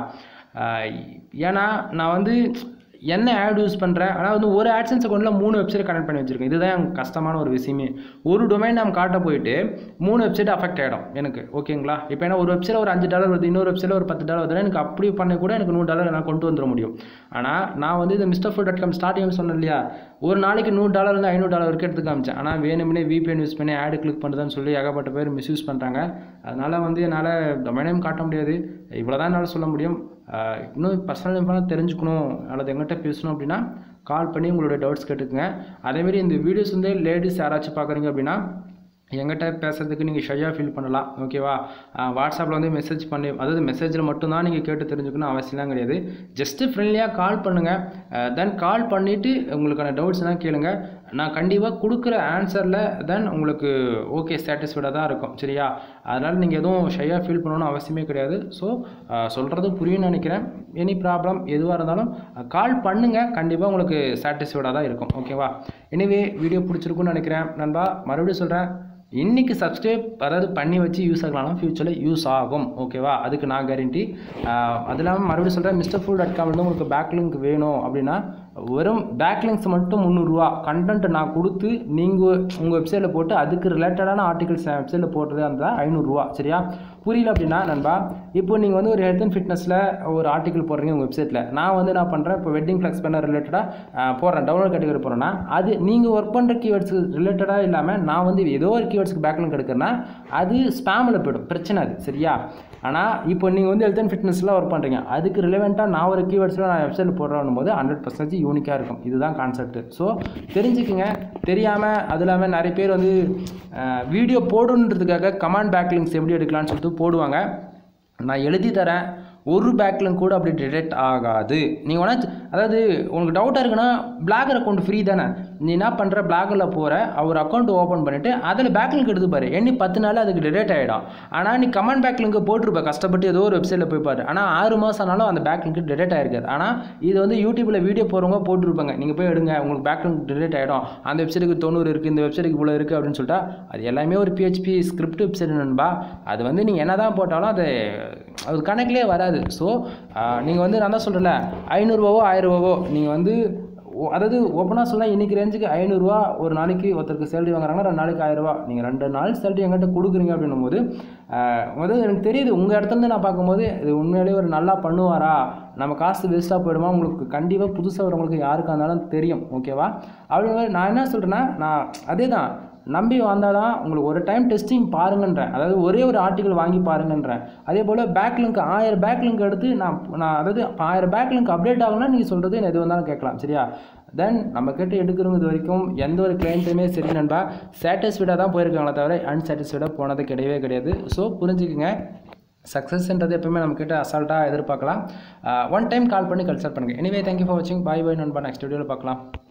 ஏன்னா நான் வந்து என்ன ஆட் யூஸ் பண்ணுறேன், ஆனால் வந்து ஒரு AdSense அக்கௌண்ட்டில் 3 வெப்சைட் கனெக்ட் பண்ணி வச்சுருக்கேன். இதுதான் எனக்கு கஷ்டமான ஒரு விஷயமே. ஒரு டொமைன் நாம் காட்ட போயிட்டு 3 வெப்சைட் அஃபெக்ட் ஆகிடும் எனக்கு, ஓகேங்களா. இப்போ ஏன்னா ஒரு வெப்சைட்டில் ஒரு $5 வருது, இன்னொரு வெப்சைட்டில் ஒரு $10 வருதுன்னா எனக்கு அப்படி பண்ண கூட எனக்கு $100 நான் கொண்டு வந்துட முடியும். ஆனால் நான் வந்து இந்த MrFood.com ஸ்டார்டிங் சொன்னேன் இல்லையா, ஒரு நாளைக்கு $100 இருந்து $500 வரைக்கும் எடுத்து காமிச்சேன். ஆனால் வேணும்னே VPN யூஸ் பண்ணி ஆடு கிளிக் பண்ணுறதுன்னு சொல்லி ஏகப்பட்ட பேர் மிஸ்யூஸ் பண்ணுறாங்க. அதனால் வந்து என்னால் டொமைன் நேம் காட்ட முடியாது, இவ்வளோ தான் என்னால் சொல்ல முடியும். இன்னும் பர்சனல் இன்ஃபர்மேஷன் தெரிஞ்சுக்கணும் அல்லது எங்கிட்ட பேசணும் அப்படின்னா கால் பண்ணி உங்களோட டவுட்ஸ் கேட்டுக்குங்க. அதேமாரி இந்த வீடியோஸ் வந்து லேடிஸ் யாராச்சும் பார்க்குறீங்க அப்படின்னா எங்கிட்ட பேசுறதுக்கு நீங்கள் ஷையாக ஃபீல் பண்ணலாம், ஓகேவா. வாட்ஸ்அப்பில் வந்து மெசேஜ் பண்ணி, அதாவது மெசேஜில் மட்டும்தான் நீங்கள் கேட்டு தெரிஞ்சுக்கணும் அவசியம்லாம் கிடையாது. ஜஸ்ட்டு ஃப்ரெண்ட்லியாக கால் பண்ணுங்கள். தென் கால் பண்ணிவிட்டு உங்களுக்கான டவுட்ஸ்லாம் கேளுங்க. நான் கண்டிப்பாக கொடுக்குற ஆன்சரில் தென் உங்களுக்கு ஓகே சாட்டிஸ்ஃபைடாக தான் இருக்கும், சரியா. அதனால் நீங்கள் எதுவும் ஷையாக ஃபீல் பண்ணணும்னு அவசியமே கிடையாது. ஸோ சொல்கிறது புரியும்னு நினைக்கிறேன். எனி ப்ராப்ளம் எதுவாக இருந்தாலும் கால் பண்ணுங்கள், கண்டிப்பாக உங்களுக்கு சாட்டிஸ்ஃபைடாக தான் இருக்கும், ஓகேவா. எனிவே வீடியோ பிடிச்சிருக்குன்னு நினைக்கிறேன் நண்பா. மறுபடியும் சொல்கிறேன், இன்றைக்கி சப்ஸ்கிரைப் அதாவது பண்ணி வச்சு யூஸ் ஆகலாம், ஃப்யூச்சரில் யூஸ் ஆகும், ஓகேவா. அதுக்கு நான் கேரண்டி. அது இல்லாமல் மறுபடியும் சொல்கிறேன், MrFood.com வந்து உங்களுக்கு பேக்லிங்க் வேணும் அப்படின்னா வெறும் பேக்லிங்க்ஸ் மட்டும் $300. கண்டென்ட் நான் கொடுத்து நீங்கள் உங்கள் வெப்சைட்டில் போட்டு அதுக்கு ரிலேட்டடான ஆர்டிகல்ஸ் வெப்சைட்டில் போடுறதா இருந்தால் $500, சரியா. புரியல அப்படின்னா நண்பா, இப்போ நீங்கள் வந்து ஒரு ஹெல்த் அண்ட் ஃபிட்னஸில் ஒரு ஆர்டிகல் போடுறீங்க உங்கள் வெப்சைட்டில். நான் வந்து என்ன பண்ணுறேன், இப்போ வெட்டிங் ஃப்ளெக்ஸ் பண்ண ரிலேட்டடாக போடுறேன், டவுன்லோட் கேட்டகரி போடுறேன்னா அது நீங்கள் ஒர்க் பண்ணுற கீவேர்ட்ஸ் ரிலேட்டடாக இல்லாமல் நான் வந்து ஏதோ ஒரு கீவேர்ட்ஸ்க்கு பேக்லிங்க் எடுக்கிறேன்னா அது ஸ்பேமில் போய்டும், பிரச்சனை அது, சரியா. ஆனால் இப்போ நீங்கள் வந்து ஹெல்த் அண்ட் ஃபிட்னஸில் ஒர்க் பண்ணுறீங்க, அதுக்கு ரிலவெண்ட்டாக நான் ஒரு கீவேர்ட்ஸில் நான் வெப்சைட்டில் போடுறோம் போது 100% யூனிக்காக இருக்கும். இதுதான் கான்செப்ட். ஸோ தெரிஞ்சுக்குங்க. தெரியாமல் அது இல்லாமல் நிறைய பேர் வந்து வீடியோ போடணுன்றதுக்காக கமாண்ட் பேக்லிங்க்ஸ் எப்படி எடுக்கலான்னு சொல்லிட்டு போடுவாங்க. நான் எழுதி தரேன், ஒரு பேக்லிங்க் கூட அப்படி டிடெக்ட் ஆகாது. நீங்கள் வேணா அதாவது உங்களுக்கு டவுட்டாக இருக்குன்னா பிளாகர் அக்கௌண்ட் ஃப்ரீ தானே, நீ என்ன பண்ணுற பிளாகரில் போகிற அவர் அக்கௌண்ட் ஓப்பன் பண்ணிவிட்டு அதில் பேக்லிங்க் எடுத்து பாரு, எண்ணி 10 நாள் அதுக்கு டிடெக்ட் ஆகிடும். ஆனால் நீ கமெண்ட் பேக்லிங்க் போட்டிருப்ப கஷ்டப்பட்டு ஏதோ ஒரு வெப்சைட்டில் போய் பாரு, ஆனால் 6 மாதம் ஆனாலும் அந்த பேக்லிங்க் டிடெக்ட் ஆகிருக்காது. ஆனால் இது வந்து யூடியூப்பில் வீடியோ போகிறவங்க போட்டிருப்பாங்க, நீங்கள் போய் எடுங்க உங்களுக்கு பேக்லிங்க் டிடெக்ட் ஆகிடும், அந்த வெப்சைட்டுக்கு 90 இருக்குது, இந்த வெப்சைட்டுக்கு இவ்வளோ இருக்குது அப்படின்னு சொல்லிட்டா அது எல்லாமே ஒரு PHP ஸ்கிரிப்ட் வெப்சைட் நண்பா. அது வந்து நீங்கள் என்ன தான் போட்டாலும் அது கணக்கிலே வராது. ஸோ நீங்கள் வந்து நான் தான் சொல்கிறேன்ல, $500 $1000 நீங்கள் வந்து அதாவது ஓப்பனாக சொன்னால் இன்றைக்கி ரேஞ்சுக்கு $500 ஒரு நாளைக்கு ஒருத்தருக்கு சேலரி வாங்குறாங்கன்னா 2 நாளைக்கு $1000. நீங்கள் 2 நாள் சேலரி எங்கிட்ட கொடுக்குறீங்க அப்படின்னும் போது முதல்ல எனக்கு தெரியுது உங்கள் இடத்துலேருந்து நான் பார்க்கும்போது இது உண்மையிலேயே ஒரு நல்லா பண்ணுவாரா, நம்ம காசு வேஸ்ட்டாக போயிடுமா, உங்களுக்கு கண்டிப்பாக புதுசாக வரவங்களுக்கு யாருக்காக இருந்தாலும் தெரியும், ஓகேவா. அப்படின்னு நான் என்ன சொல்கிறேன்னா, நான் அதே தான் நம்பி வந்தால் தான் உங்களுக்கு ஒரு டைம் டெஸ்டிங் பாருங்கன்றேன், அதாவது ஒரே ஒரு ஆர்டிக்கல் வாங்கி பாருங்கன்றேன். அதே போல் பேக்லிங்க் 1000 பேக்லிங்க் எடுத்து நான் அதாவது 1000 பேக்லிங்க் அப்டேட் ஆகும்னா நீங்கள் சொல்கிறது என்ன எது வந்தாலும் கேட்கலாம், சரியா. தென் நம்ம கேட்டு எடுக்கிறவங்க இது வரைக்கும் எந்த ஒரு கிளைண்ட்டுமே சரி நண்பா சாட்டிஸ்ஃபைடாக தான் போயிருக்காங்களே தவிர அன்சாட்டிஸ்ஃபைடாக போனது கிடையவே கிடையாது. ஸோ புரிஞ்சுக்குங்க, சக்ஸஸ்ன்றது எப்பவுமே நம்ம கிட்ட அசால்ட்டாக எதிர்பார்க்கலாம். ஒன் டைம் கால் பண்ணி கன்சல்ட் பண்ணுங்கள். எனிவே தேங்க்யூ ஃபார் வாட்சிங். பாய் பாய் நண்பா, நெக்ஸ்ட் வீடியோவில் பார்க்கலாம்.